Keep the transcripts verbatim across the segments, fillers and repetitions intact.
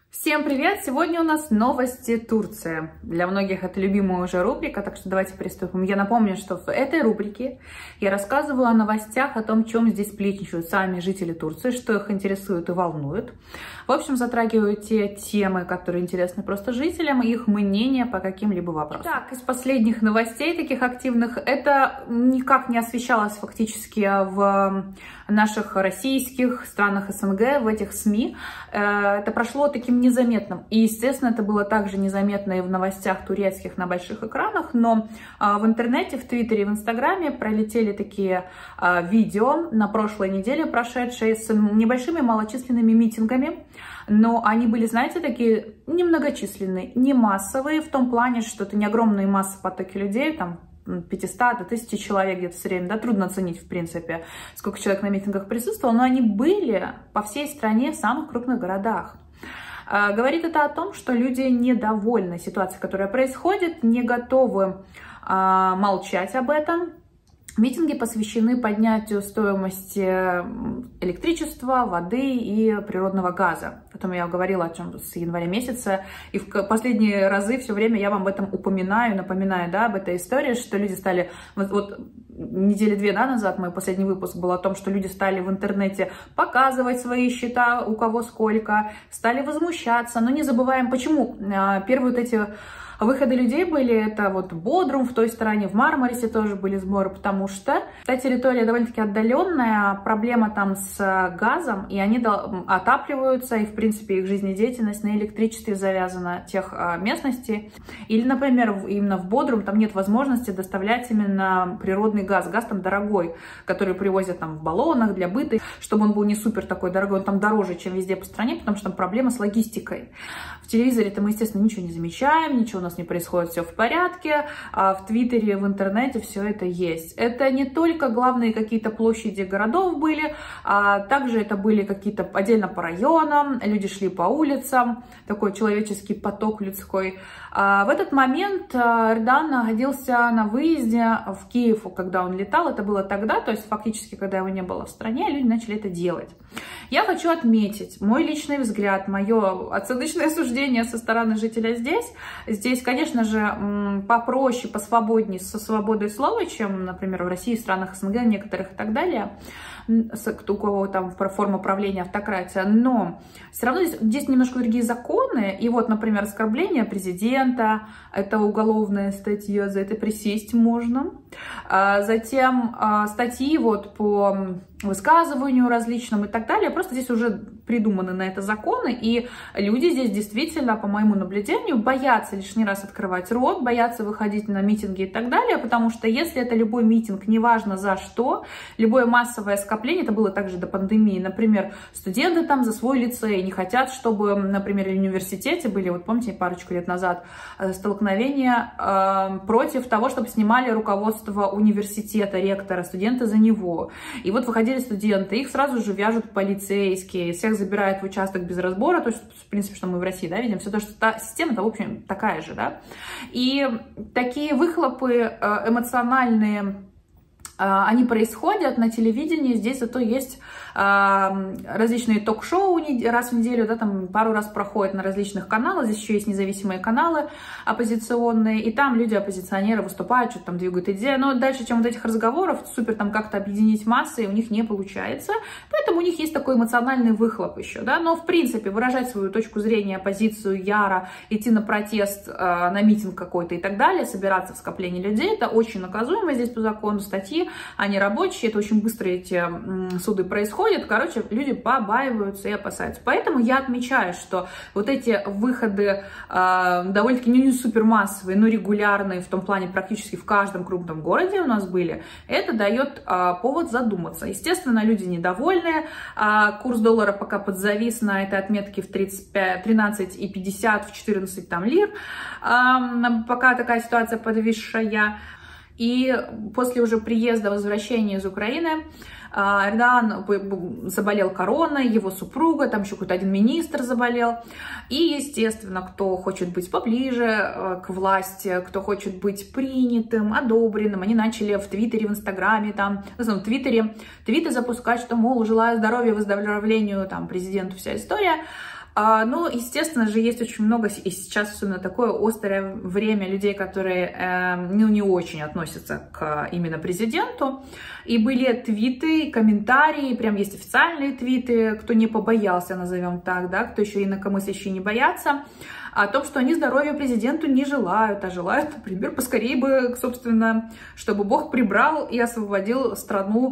Всем привет! Сегодня у нас новости Турции. Для многих это любимая уже рубрика, так что давайте приступим. Я напомню, что в этой рубрике я рассказываю о новостях, о том, чем здесь сплетничают сами жители Турции, что их интересует и волнует. В общем, затрагиваю те темы, которые интересны просто жителям, и их мнение по каким-либо вопросам. Так, из последних новостей таких активных, это никак не освещалось фактически в наших российских странах СНГ, в этих СМИ. Это прошло таким незаметным. И, естественно, это было также незаметно и в новостях турецких на больших экранах, но в интернете, в Твиттере и в Инстаграме пролетели такие видео на прошлой неделе, прошедшие с небольшими малочисленными митингами, но они были, знаете, такие немногочисленные, не массовые, в том плане, что это не огромные массы потоки людей, там, пятьсот до тысячи человек где-то все время, да, трудно оценить, в принципе, сколько человек на митингах присутствовало, но они были по всей стране в самых крупных городах. Говорит это о том, что люди недовольны ситуацией, которая происходит, не готовы а, молчать об этом. Митинги посвящены поднятию стоимости электричества, воды и природного газа. Потом я говорила о чем с января месяца, и в последние разы все время я вам об этом упоминаю, напоминаю, да, об этой истории, что люди стали... Вот, вот недели две да, назад мой последний выпуск был о том, что люди стали в интернете показывать свои счета, у кого сколько, стали возмущаться, но не забываем, почему первые вот эти... Выходы людей были, это вот Бодрум в той стороне, в Мармарисе тоже были сборы, потому что та территория довольно-таки отдаленная, проблема там с газом, и они отапливаются, и в принципе их жизнедеятельность на электричестве завязана тех местностей. Или, например, именно в Бодрум там нет возможности доставлять именно природный газ, газ там дорогой, который привозят там в баллонах для быта, чтобы он был не супер такой дорогой, он там дороже, чем везде по стране, потому что там проблема с логистикой. В телевизоре-то мы, естественно, ничего не замечаем, ничего у нас не происходит, все в порядке, а в Твиттере, в интернете все это есть. Это не только главные какие-то площади городов были, а также это были какие-то отдельно по районам, люди шли по улицам, такой человеческий поток людской. А в этот момент Эрдоган находился на выезде в Киев, когда он летал, это было тогда, то есть фактически, когда его не было в стране, люди начали это делать. Я хочу отметить мой личный взгляд, мое оценочное суждение со стороны жителя здесь. Здесь, конечно же, попроще, посвободнее, со свободой слова, чем, например, в России, в странах СНГ, некоторых и так далее, у кого там форма правления автократия, но все равно здесь, здесь немножко другие законы, и вот, например, оскорбление президента, это уголовная статья, за это присесть можно, затем статьи вот по высказыванию различным и так далее, просто здесь уже придуманы на это законы, и люди здесь действительно, по моему наблюдению, боятся лишний раз открывать рот, боятся выходить на митинги и так далее, потому что если это любой митинг, неважно за что, любое массовое скопление, это было также до пандемии, например, студенты там за свой лицей не хотят, чтобы, например, в университете были, вот помните, парочку лет назад столкновения э, против того, чтобы снимали руководство университета, ректора, студенты за него, и вот выходили студенты, их сразу же вяжут полицейские, всех забирают в участок без разбора, то есть, в принципе, что мы в России, да, видим, все то, что та система-то, в общем, такая же, да, и такие выхлопы эмоциональные, они происходят на телевидении, здесь зато есть э, различные ток-шоу раз в неделю, да, там пару раз проходят на различных каналах, здесь еще есть независимые каналы оппозиционные, и там люди-оппозиционеры выступают, что-то там двигают идеи, но дальше, чем вот этих разговоров, супер там как-то объединить массы у них не получается, поэтому у них есть такой эмоциональный выхлоп еще, да, но в принципе выражать свою точку зрения, позицию яро, идти на протест, э, на митинг какой-то и так далее, собираться в скоплении людей, это очень наказуемо здесь по закону, статьи, они рабочие, это очень быстро эти суды происходят, короче, люди побаиваются и опасаются. Поэтому я отмечаю, что вот эти выходы э, довольно-таки не супер массовые, но регулярные, в том плане практически в каждом крупном городе у нас были, это дает э, повод задуматься. Естественно, люди недовольны, э, курс доллара пока подзавис на этой отметке в тридцать пять, тринадцать и пятьдесят, в четырнадцать там лир, э, пока такая ситуация подвисшая. И после уже приезда, возвращения из Украины, Эрдоган заболел короной, его супруга, там еще какой-то один министр заболел. И, естественно, кто хочет быть поближе к власти, кто хочет быть принятым, одобренным, они начали в Твиттере, в Инстаграме, там, в основном в Твиттере, твиты запускать, что, мол, желаю здоровья, выздоровлению, там, президенту, вся история. А, ну, естественно же, есть очень много, и сейчас особенно такое острое время людей, которые э, ну, не очень относятся к именно президенту. И были твиты, комментарии, прям есть официальные твиты, кто не побоялся, назовем так, да, кто еще инакомыслящие не боятся, о том, что они здоровья президенту не желают, а желают, например, поскорее бы, собственно, чтобы Бог прибрал и освободил страну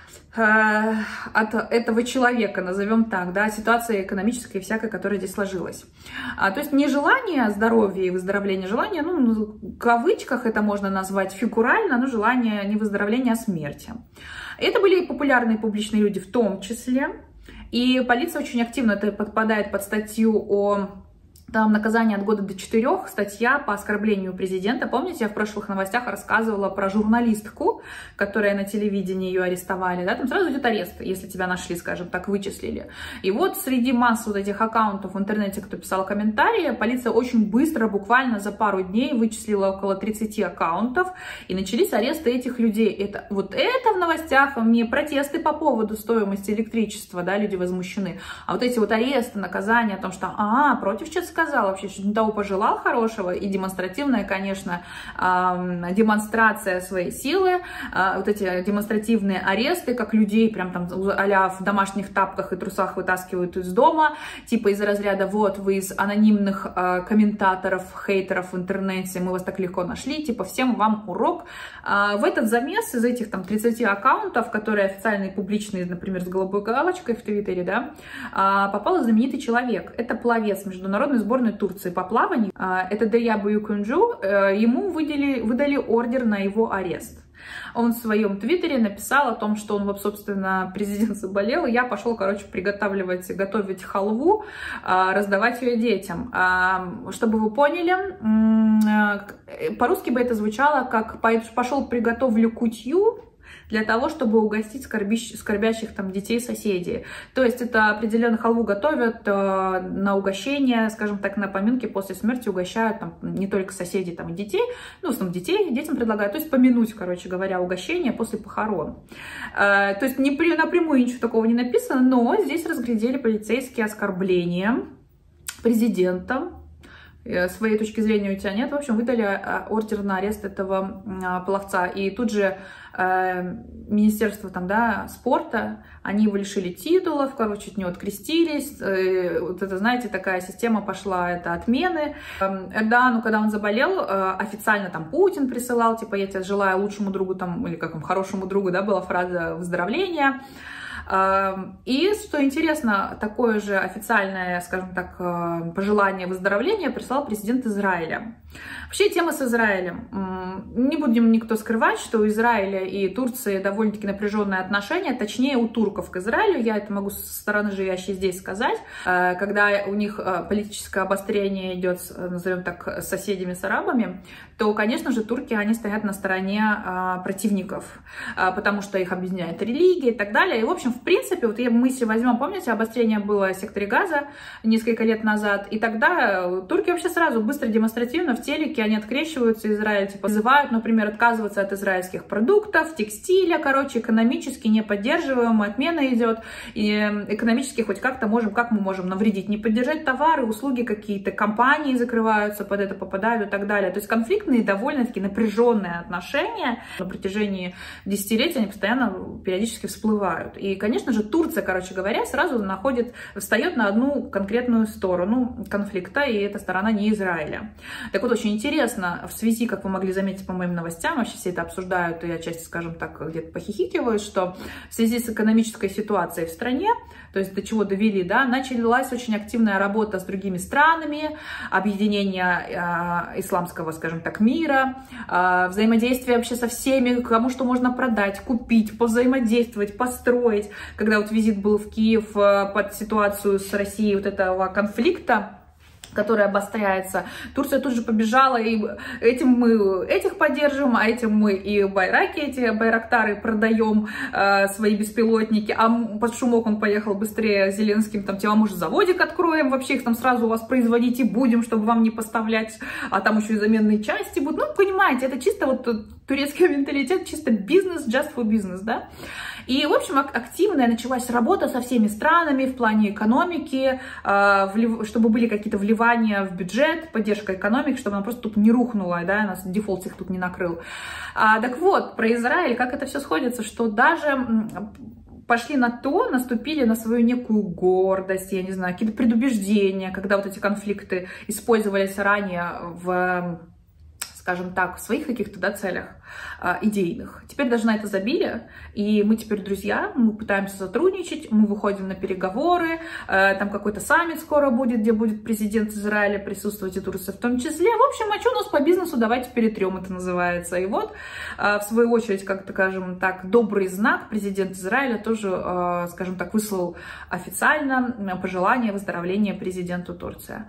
э, от этого человека, назовем так, да, ситуация экономическая и всякая, которая здесь сложилась. А, то есть не желание здоровья и выздоровления, желание, ну, в кавычках это можно назвать фигурально, но желание не выздоровления, а смерти. Это были популярные публичные люди в том числе, и полиция очень активно это подпадает под статью о... Там наказание от года до четырех, статья по оскорблению президента. Помните, я в прошлых новостях рассказывала про журналистку, которая на телевидении ее арестовали, да, там сразу идет арест, если тебя нашли, скажем так, вычислили. И вот среди массы вот этих аккаунтов в интернете, кто писал комментарии, полиция очень быстро, буквально за пару дней вычислила около тридцати аккаунтов, и начались аресты этих людей. Это, вот это в новостях не протесты по поводу стоимости электричества, да, люди возмущены, а вот эти вот аресты, наказания о том, что, а, против чего сказал вообще, что не того пожелал хорошего, и демонстративная, конечно, э, демонстрация своей силы, э, вот эти демонстративные аресты, как людей прям там а-ля в домашних тапках и трусах вытаскивают из дома, типа из разряда, вот, вы из анонимных э, комментаторов, хейтеров в интернете, мы вас так легко нашли, типа, всем вам урок. Э, в этот замес из этих там тридцати аккаунтов, которые официальные, публичные, например, с голубой галочкой в Твиттере, да, э, попал знаменитый человек. Это пловец международной сборной Турции по плаванию, это Дея Буюкунджу, ему выдали, выдали ордер на его арест. Он в своем твиттере написал о том, что он, вот, собственно, президент заболел, и я пошел, короче, приготавливать, готовить халву, раздавать ее детям. Чтобы вы поняли, по-русски бы это звучало как «пошел приготовлю кутью», для того, чтобы угостить скорбящих, скорбящих там детей соседей. То есть это определенно халву готовят э, на угощение, скажем так, на поминки после смерти угощают там не только соседей, там и детей, ну, в основном детей, детям предлагают, то есть помянуть, короче говоря, угощение после похорон. Э, то есть не при, напрямую ничего такого не написано, но здесь разглядели полицейские оскорбления президента. С своей точки зрения у тебя нет. В общем, выдали ордер на арест этого пловца. И тут же э, Министерство там, да, спорта, они его лишили титулов, короче, от него открестились. Э, вот это, знаете, такая система пошла, это отмены. Э, Эрдогану, когда он заболел, э, официально там Путин присылал, типа, я тебе желаю лучшему другу, там, или как он, хорошему другу, да, была фраза выздоровления. И, что интересно, такое же официальное, скажем так, пожелание выздоровления прислал президент Израиля. Вообще, тема с Израилем. Не будем никто скрывать, что у Израиля и Турции довольно-таки напряженные отношения, точнее, у турков к Израилю. Я это могу со стороны живящей здесь сказать. Когда у них политическое обострение идет, назовем так, с соседями, с арабами, то, конечно же, турки, они стоят на стороне противников, потому что их объединяет религия и так далее. И, в общем, в принципе, вот мы если возьмем, помните, обострение было в секторе Газа несколько лет назад, и тогда турки вообще сразу быстро, демонстративно в телеке они открещиваются, Израиль, типа, призывают, например, отказываться от израильских продуктов, текстиля, короче, экономически не поддерживаем, отмена идет, и экономически хоть как-то можем, как мы можем навредить, не поддержать товары, услуги какие-то, компании закрываются, под это попадают и так далее. То есть конфликтные, довольно-таки напряженные отношения на протяжении десятилетий, они постоянно, периодически всплывают. И, конечно же, Турция, короче говоря, сразу находит, встает на одну конкретную сторону конфликта, и эта сторона не Израиля. Так вот, очень интересно, в связи, как вы могли заметить по моим новостям, вообще все это обсуждают, и я часто, скажем так, где-то похихикиваю, что в связи с экономической ситуацией в стране, то есть до чего довели, да, началась очень активная работа с другими странами, объединение э, исламского, скажем так, мира, э, взаимодействие вообще со всеми, кому что можно продать, купить, повзаимодействовать, построить. Когда вот визит был в Киев э, под ситуацию с Россией вот этого конфликта, который обостряется, Турция тут же побежала, и этим мы этих поддержим, а этим мы и байраки, эти байрактары продаем, э, свои беспилотники, а под шумок он поехал быстрее Зеленским, там, тем, а может, заводик откроем, вообще их там сразу у вас производить и будем, чтобы вам не поставлять, а там еще и заменные части будут. Ну, понимаете, это чисто вот турецкий менталитет, чисто бизнес, just for business, да. И, в общем, активная началась работа со всеми странами в плане экономики, чтобы были какие-то вливания в бюджет, поддержка экономики, чтобы она просто тут не рухнула, да, нас дефолт их тут не накрыл. Так вот, про Израиль, как это все сходится, что даже пошли на то, наступили на свою некую гордость, я не знаю, какие-то предубеждения, когда вот эти конфликты использовались ранее в, скажем так, в своих каких-то, да, целях идейных. Теперь даже на это забили, и мы теперь друзья, мы пытаемся сотрудничать, мы выходим на переговоры, там какой-то саммит скоро будет, где будет президент Израиля присутствовать и Турция в том числе. В общем, а что у нас по бизнесу, давайте перетрем, это называется. И вот, в свою очередь, как-то, скажем так, добрый знак, президент Израиля тоже, скажем так, выслал официально пожелание выздоровления президенту Турции.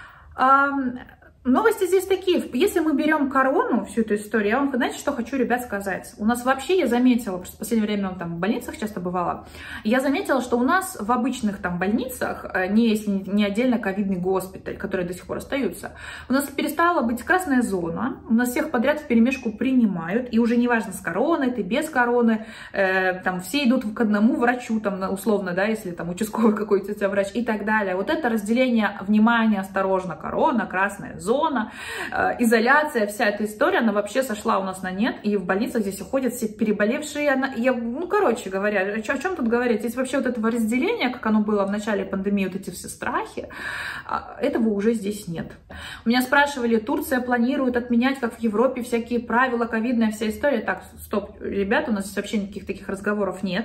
Новости здесь такие. Если мы берем корону, всю эту историю, я вам, знаете, что хочу, ребят, сказать? У нас вообще, я заметила, просто в последнее время там в больницах часто бывала, я заметила, что у нас в обычных там больницах, не, если не отдельно ковидный госпиталь, которые до сих пор остаются, у нас перестала быть красная зона, у нас всех подряд вперемешку принимают, и уже неважно, с короной ты, без короны, э, там все идут к одному врачу, там, условно, да, если там участковый какой-то у тебя врач и так далее. Вот это разделение, внимание, осторожно, корона, красная зона, зона, изоляция, вся эта история, она вообще сошла у нас на нет, и в больницах здесь уходят все переболевшие, она, я, ну, короче говоря, о чем тут говорить, здесь вообще вот этого разделения, как оно было в начале пандемии, вот эти все страхи, этого уже здесь нет. У меня спрашивали, Турция планирует отменять, как в Европе, всякие правила, ковидная вся история. Так, стоп, ребята, у нас здесь вообще никаких таких разговоров нет.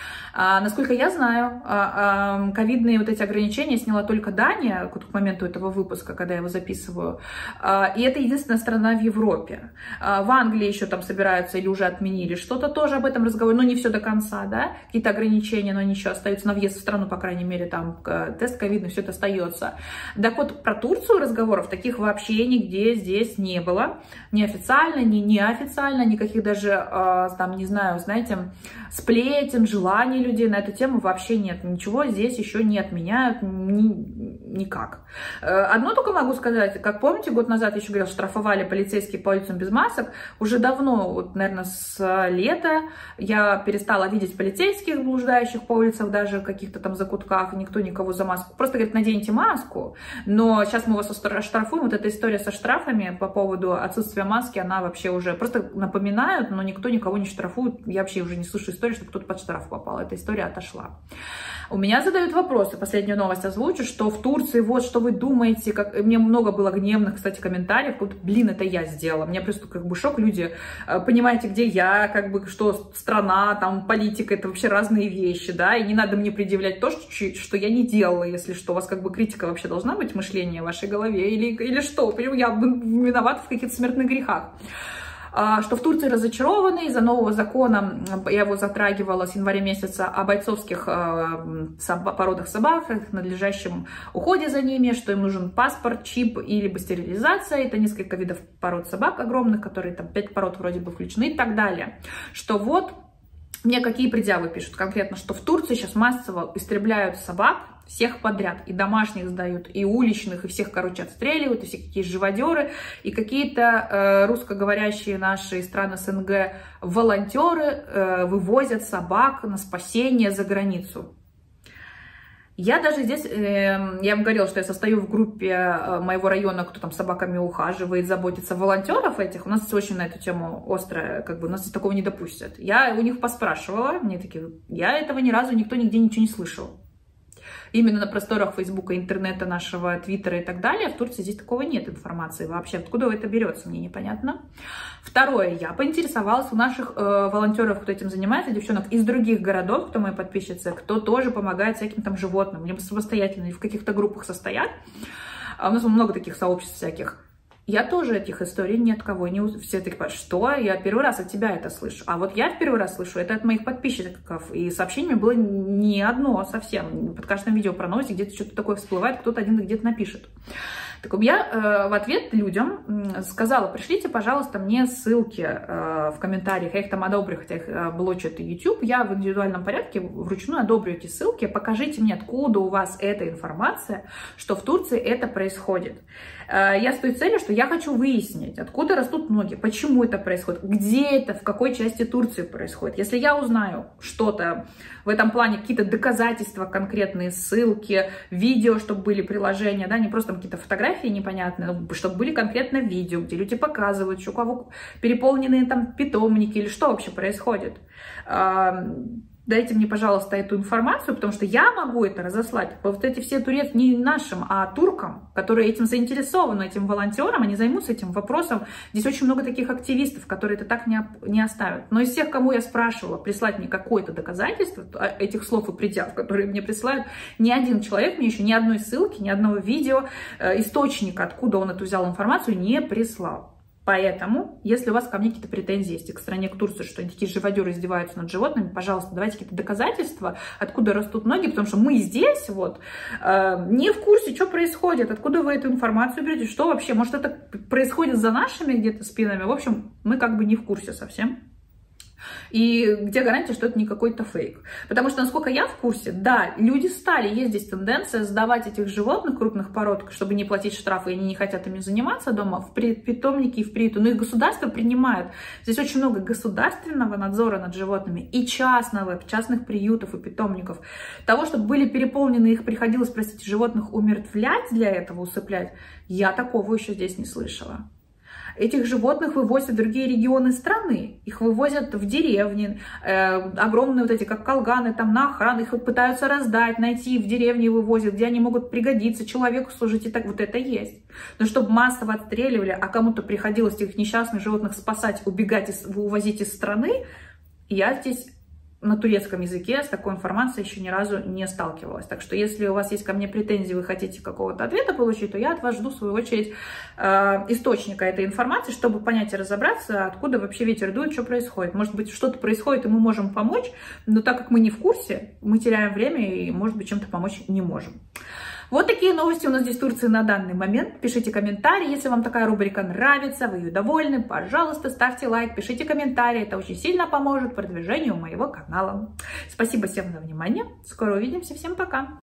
А, насколько я знаю, а, а, ковидные вот эти ограничения сняла только Дания к моменту этого выпуска, когда я его записываю. А, и это единственная страна в Европе. А, в Англии еще там собираются или уже отменили что-то, тоже об этом разговор, но не все до конца, да, какие-то ограничения, но они еще остаются на въезд в страну, по крайней мере, там тест ковидный, все это остается. Так вот, про Турцию разговоров таких вообще нигде здесь не было. Ни официально, ни неофициально, никаких даже, там, не знаю, знаете, сплетен, желаний людей на эту тему вообще нет. Ничего здесь еще не отменяют ни, никак. Одно только могу сказать, как помните, год назад еще говорил, штрафовали полицейские по улицам без масок. Уже давно, вот, наверное, с лета я перестала видеть полицейских, блуждающих по улицам, даже в каких-то там закутках, никто никого за маску. Просто говорит, наденьте маску, но сейчас мы вас оштрафуем. Вот эта история со штрафами по поводу отсутствия маски, она вообще уже просто напоминают, но никто никого не штрафует. Я вообще уже не слышу истории, что кто-то под штраф попал. Эта история отошла. У меня задают вопросы, последнюю новость озвучу, что в Турции, вот что вы думаете, как... мне много было гневных, кстати, комментариев, вот, блин, это я сделала, мне просто как бы шок, люди, понимаете, где я, как бы, что страна, там, политика, это вообще разные вещи, да, и не надо мне предъявлять то, что, что я не делала, если что, у вас как бы критика вообще должна быть, мышление в вашей голове, или, или что, я виновата в каких-то смертных грехах. Что в Турции разочарованы из-за нового закона, я его затрагивала с января месяца, о бойцовских породах собак, надлежащем уходе за ними, что им нужен паспорт, чип и либо стерилизация. Это несколько видов пород собак огромных, которые там пять пород вроде бы включены и так далее. Что вот, мне какие предъявы пишут конкретно, что в Турции сейчас массово истребляют собак, всех подряд, и домашних сдают, и уличных, и всех, короче, отстреливают, и все какие живодеры, и какие-то э, русскоговорящие наши страны СНГ волонтеры э, вывозят собак на спасение за границу. Я даже здесь, э, я вам говорила, что я состою в группе э, моего района, кто там собаками ухаживает, заботится, волонтеров этих. У нас очень на эту тему острая, как бы, у нас здесь такого не допустят. Я у них поспрашивала, мне такие, я этого ни разу никто нигде ничего не слышал. Именно на просторах Фейсбука, интернета нашего, Твиттера и так далее, в Турции здесь такого нет информации вообще. Откуда это берется, мне непонятно. Второе, я поинтересовалась у наших э, волонтеров, кто этим занимается, девчонок из других городов, кто мои подписчицы, кто тоже помогает всяким там животным, либо самостоятельно, или в каких-то группах состоят. А у нас много таких сообществ всяких. Я тоже этих историй ни от кого не... Все такие, что? Я первый раз от тебя это слышу. А вот я в первый раз слышу это от моих подписчиков. И сообщение было не одно совсем. Под каждым видео про новости где-то что-то такое всплывает, кто-то один где-то напишет. Так я э, в ответ людям сказала, пришлите, пожалуйста, мне ссылки э, в комментариях, я их там одобрю, хотя их э, блочит YouTube, я в индивидуальном порядке вручную одобрю эти ссылки, покажите мне, откуда у вас эта информация, что в Турции это происходит. Э, я с той целью, что я хочу выяснить, откуда растут ноги, почему это происходит, где это, в какой части Турции происходит. Если я узнаю что-то в этом плане, какие-то доказательства, конкретные ссылки, видео, чтобы были приложения, да, не просто какие-то фотографии непонятные, но чтобы были конкретно видео, где люди показывают, что у кого переполненные там питомники или что вообще происходит. Дайте мне, пожалуйста, эту информацию, потому что я могу это разослать. Вот эти все турецкие, не нашим, а туркам, которые этим заинтересованы, этим волонтерам, они займутся этим вопросом. Здесь очень много таких активистов, которые это так не, не оставят. Но из всех, кому я спрашивала прислать мне какое-то доказательство этих слов и предел, которые мне присылают, ни один человек мне еще ни одной ссылки, ни одного видео, источника, откуда он эту взял информацию, не прислал. Поэтому, если у вас ко мне какие-то претензии есть к стране, к Турции, что они такие живодеры издеваются над животными, пожалуйста, давайте какие-то доказательства, откуда растут ноги, потому что мы здесь вот э, не в курсе, что происходит, откуда вы эту информацию берете, что вообще, может, это происходит за нашими где-то спинами. В общем, мы как бы не в курсе совсем. И где гарантия, что это не какой-то фейк? Потому что, насколько я в курсе, да, люди стали, есть здесь тенденция сдавать этих животных крупных пород, чтобы не платить штрафы, и они не хотят ими заниматься дома, в питомники и в приюты. Но и государство принимает. Здесь очень много государственного надзора над животными и частного, частных приютов и питомников. Того, чтобы были переполнены, их приходилось, простите, животных умертвлять для этого, усыплять, я такого еще здесь не слышала. Этих животных вывозят в другие регионы страны, их вывозят в деревни, э, огромные вот эти, как колганы, там на охрану, их пытаются раздать, найти, в деревне вывозят, где они могут пригодиться, человеку служить, и так вот это есть. Но чтобы массово отстреливали, а кому-то приходилось этих несчастных животных спасать, убегать, из, увозить из страны, я здесь на турецком языке с такой информацией еще ни разу не сталкивалась. Так что если у вас есть ко мне претензии, вы хотите какого-то ответа получить, то я от вас жду, в свою очередь, э, источника этой информации, чтобы понять и разобраться, откуда вообще ветер дует, что происходит. Может быть, что-то происходит, и мы можем помочь, но так как мы не в курсе, мы теряем время и, может быть, чем-то помочь не можем. Вот такие новости у нас здесь в Турции на данный момент. Пишите комментарии, если вам такая рубрика нравится, вы ее довольны, пожалуйста, ставьте лайк, пишите комментарии, это очень сильно поможет продвижению моего канала. Спасибо всем за внимание, скоро увидимся, всем пока!